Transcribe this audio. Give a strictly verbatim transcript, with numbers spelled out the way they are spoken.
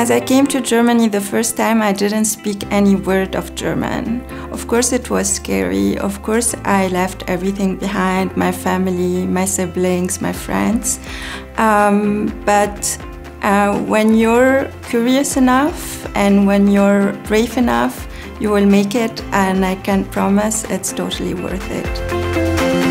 As I came to Germany the first time, I didn't speak any word of German. Of course it was scary. Of course I left everything behind, my family, my siblings, my friends. Um, but uh, when you're curious enough and when you're brave enough, you will make it, and I can promise it's totally worth it.